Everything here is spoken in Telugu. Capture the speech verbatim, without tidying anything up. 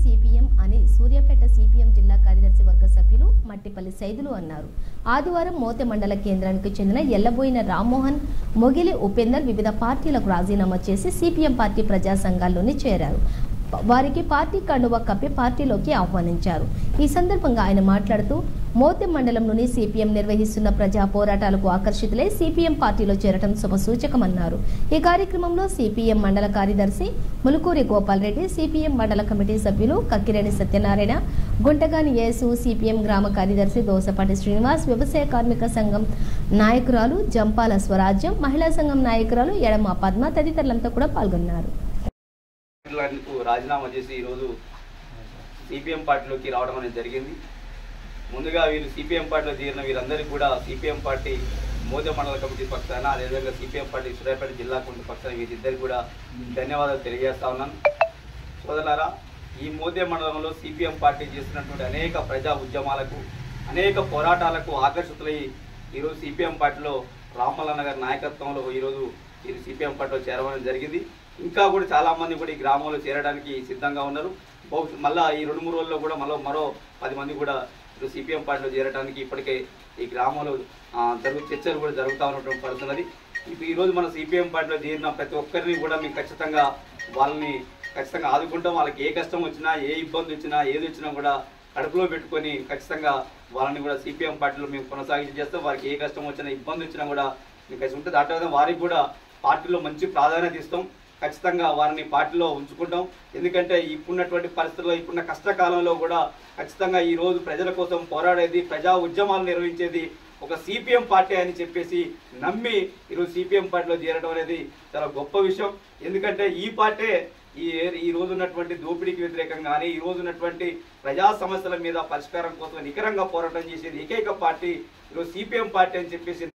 సిపిఎం అని సూర్యాపేట సిపిఎం జిల్లా కార్యదర్శి వర్గ సభ్యులు మట్టిపల్లి సైదులు అన్నారు. ఆదివారం మోతె మండల కేంద్రానికి చెందిన ఎల్లబోయిన రామ్మోహన్, మొగిలి ఉపేందర్ వివిధ పార్టీలకు రాజీనామా చేసి సిపిఎం పార్టీ ప్రజా సంఘాల్లోని చేరారు. వారికి పార్టీ కండువా కప్పి పార్టీలోకి ఆహ్వానించారు. ఈ సందర్భంగా ఆయన మాట్లాడుతూ మోతె మండలంలోని సిపిఎం నిర్వహిస్తున్న ప్రజా పోరాటాలకు ఆకర్షితులై సిపిఎం పార్టీలో చేరటం శుభసూచకమన్నారు. ఈ కార్యక్రమంలో సిపిఎం మండల కార్యదర్శి ములుకూరి గోపాల్ రెడ్డి, సిపిఎం మండల కమిటీ సభ్యులు కక్కిరేణి సత్యనారాయణ, గుంటగాని యేసు, సిపిఎం గ్రామ కార్యదర్శి దోసపాటి శ్రీనివాస్, వ్యవసాయ కార్మిక సంఘం నాయకురాలు జంపాల స్వరాజ్యం, మహిళా సంఘం నాయకురాలు ఎడమ పద్మ తదితరులంతా కూడా పాల్గొన్నారు. రాజీనామా చేసి ఈరోజు సిపిఎం పార్టీలోకి రావడం అనేది జరిగింది. ముందుగా వీరు సిపిఎం పార్టీలో చేరిన వీరందరికీ కూడా సిపిఎం పార్టీ మోతె మండల కమిటీ పక్షాన, అదేవిధంగా సిపిఎం పార్టీ సూర్యాపేట జిల్లా కమిటీ పక్షాన వీరిద్దరికి కూడా ధన్యవాదాలు తెలియజేస్తా ఉన్నాను. సోదరులారా, ఈ మోతె మండలంలో సిపిఎం పార్టీ చేస్తున్నటువంటి అనేక ప్రజా ఉద్యమాలకు, అనేక పోరాటాలకు ఆకర్షితులై ఈరోజు సిపిఎం పార్టీలో రామ్మల్లన్న గారి నాయకత్వంలో ఈరోజు వీరు సిపిఎం పార్టీలో చేరడం జరిగింది. ఇంకా కూడా చాలామంది కూడా ఈ గ్రామంలో చేరడానికి సిద్ధంగా ఉన్నారు. బహుశా మళ్ళీ ఈ రెండు మూడు రోజుల్లో కూడా మరో మరో పది మంది కూడా ఇప్పుడు సిపిఎం పార్టీలో చేరడానికి ఇప్పటికే ఈ గ్రామంలో జరుగు చర్చలు కూడా జరుగుతూ ఉన్నటువంటి పడుతున్నది. ఇప్పుడు ఈరోజు మన సిపిఎం పార్టీలో చేరిన ప్రతి ఒక్కరిని కూడా మేము ఖచ్చితంగా వాళ్ళని ఖచ్చితంగా ఆదుకుంటాం. వాళ్ళకి ఏ కష్టం వచ్చినా, ఏ ఇబ్బంది వచ్చినా, ఏది వచ్చినా కూడా కడుపులో పెట్టుకొని ఖచ్చితంగా వాళ్ళని కూడా సిపిఎం పార్టీలో మేము కొనసాగించి చేస్తాం. వారికి ఏ కష్టం వచ్చినా, ఇబ్బంది వచ్చినా కూడా మీకు ఖచ్చితంగా ఉంటుంది. అట్లా వారికి కూడా పార్టీలో మంచి ప్రాధాన్యత ఇస్తాం. ఖచ్చితంగా వారిని పార్టీలో ఉంచుకుంటాం. ఎందుకంటే ఇప్పుడున్నటువంటి పరిస్థితుల్లో, ఇప్పుడున్న కష్టకాలంలో కూడా ఖచ్చితంగా ఈరోజు ప్రజల కోసం పోరాడేది, ప్రజా ఉద్యమాలు నిర్వహించేది ఒక సిపిఎం పార్టీ అని చెప్పేసి నమ్మి ఈరోజు సిపిఎం పార్టీలో చేరడం అనేది చాలా గొప్ప విషయం. ఎందుకంటే ఈ పార్టీ ఈ ఈ రోజు ఉన్నటువంటి దోపిడీకి వ్యతిరేకంగా కానీ, ఈ రోజు ఉన్నటువంటి ప్రజా సమస్యల మీద పరిష్కారం కోసం నికరంగా పోరాటం చేసేది ఏకైక పార్టీ ఈరోజు సిపిఎం పార్టీ అని చెప్పేసి